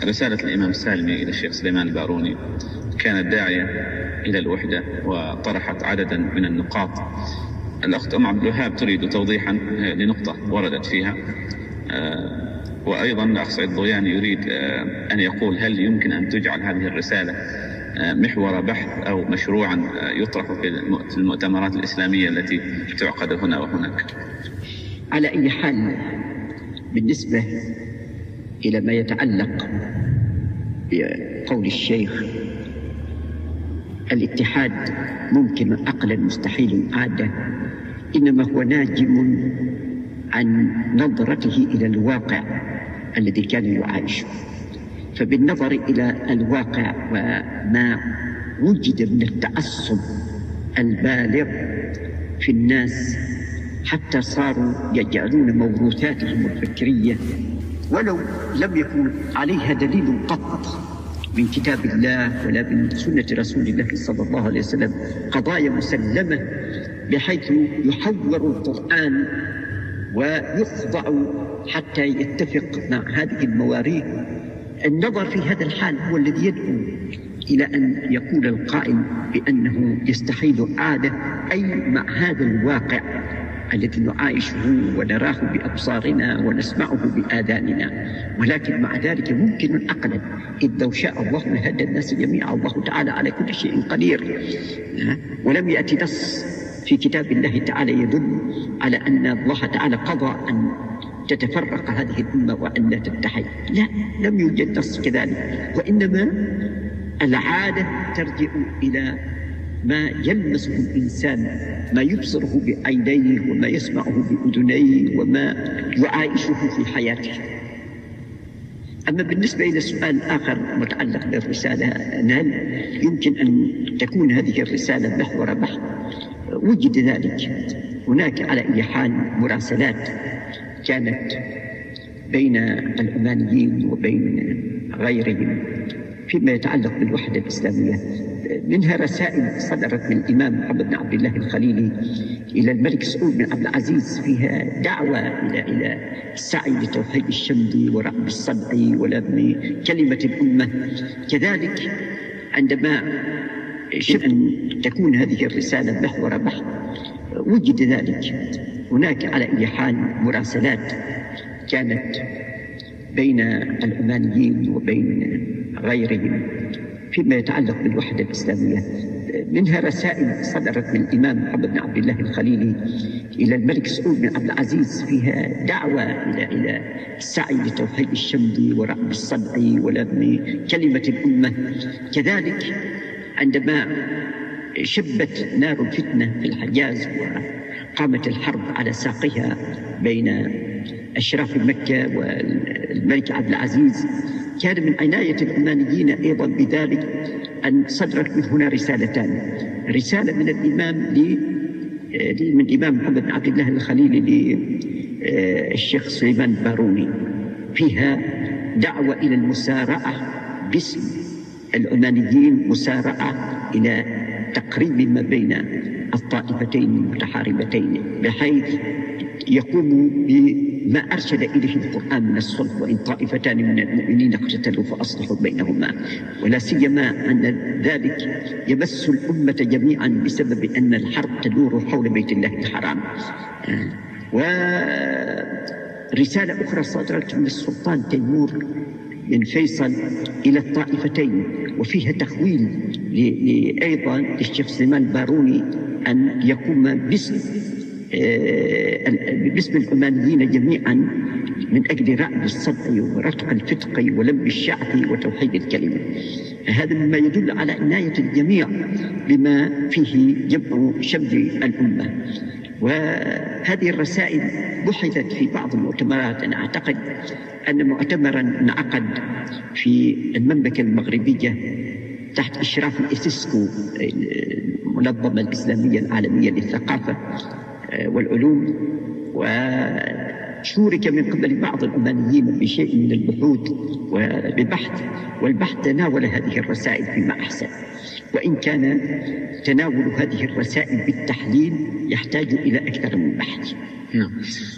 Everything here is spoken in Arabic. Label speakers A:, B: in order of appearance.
A: رسالة الإمام السالمي إلى الشيخ سليمان الباروني كانت داعية إلى الوحدة وطرحت عددا من النقاط. الأخت أم عبد الوهاب تريد توضيحا لنقطة وردت فيها، وأيضا الأخ سعيد ضوياني يريد أن يقول هل يمكن أن تجعل هذه الرسالة محور بحث أو مشروعا يطرح في المؤتمرات الإسلامية التي تعقد هنا وهناك؟
B: على أي حال، بالنسبة إلى ما يتعلق بقول الشيخ الاتحاد ممكن عقلا مستحيل عادة، إنما هو ناجم عن نظرته إلى الواقع الذي كان يعايشه. فبالنظر إلى الواقع وما وجد من التعصب البالغ في الناس حتى صاروا يجعلون موروثاتهم الفكرية ولو لم يكن عليها دليل قط من كتاب الله ولا من سنة رسول الله صلى الله عليه وسلم قضايا مسلمة، بحيث يحور القرآن ويخضع حتى يتفق مع هذه المواريث. النظر في هذا الحال هو الذي يدعو إلى أن يقول القائل بأنه يستحيل عادة، أي مع هذا الواقع الذي نعايشه ونراه بأبصارنا ونسمعه بآذاننا. ولكن مع ذلك ممكن عقلا، إذ لو شاء الله لهدى الناس جميعا، الله تعالى على كل شيء قدير. ولم يأتي نص في كتاب الله تعالى يدل على أن الله تعالى قضى أن تتفرق هذه الأمة وأن لا تتحد. لا، لم يوجد نص كذلك، وإنما العادة ترجع إلى ما يلمسه الإنسان، ما يبصره بعينيه وما يسمعه بأذنيه وما يعايشه في حياته. أما بالنسبة إلى السؤال الآخر متعلق بالرسالة، هل يمكن أن تكون هذه الرسالة محور بحث؟ وجد ذلك. هناك على أي حال مراسلات كانت بين العمانيين وبين غيرهم فيما يتعلق بالوحدة الإسلامية، منها رسائل صدرت من الإمام محمد بن عبد الله الخليلي إلى الملك سعود بن عبد العزيز فيها دعوة إلى السعي لتوحيد الشمل ورأب الصدع ولبن كلمة الأمة. كذلك عندما شئ أن تكون هذه الرسالة محور بحث، وجد ذلك. هناك على أي حال مراسلات كانت بين العمانيين وبين غيرهم فيما يتعلق بالوحدة الإسلامية، منها رسائل صدرت من الإمام محمد بن عبد الله الخليلي إلى الملك سعود بن عبد العزيز فيها دعوة إلى السعي لتوحيد الشمل ورأب الصدع ولبن كلمة الأمة. كذلك عندما شبت نار الفتنة في الحجاز وقامت الحرب على ساقها بين أشراف مكة والملك عبد العزيز، كان من عناية العمانيين أيضا بذلك أن صدرت من هنا رسالتان: رسالة من الإمام محمد بن عبد الله الخليلي للشيخ سليمان الباروني فيها دعوة إلى المسارعة باسم العمانيين، مسارعة إلى تقريب ما بين الطائفتين المتحاربتين، بحيث يقوم بما أرشد إليه القرآن من الصلح: وإن طائفتان من المؤمنين اقتتلوا فأصلحوا بينهما. ولا سيما أن ذلك يمس الأمة جميعا بسبب أن الحرب تدور حول بيت الله الحرام. ورسالة أخرى صدرت من السلطان تيمور من فيصل إلى الطائفتين، وفيها تخويل أيضا للشيخ سليمان الباروني أن يقوم باسم العمانيين جميعا من أجل رأب الصدع ورتق الفتق ولم الشعث وتوحيد الكلمة. هذا مما يدل على عناية الجميع بما فيه جمع شمل الأمة. وهذه الرسائل بحثت في بعض المؤتمرات. أنا أعتقد أن مؤتمرا انعقد في المملكة المغربية تحت إشراف الإسسكو، المنظمة الإسلامية العالمية للثقافة والعلوم، وشورك من قبل بعض العمانيين بشيء من البحوث والبحث تناول هذه الرسائل فيما أحسن، وإن كان تناول هذه الرسائل بالتحليل يحتاج إلى أكثر من بحث.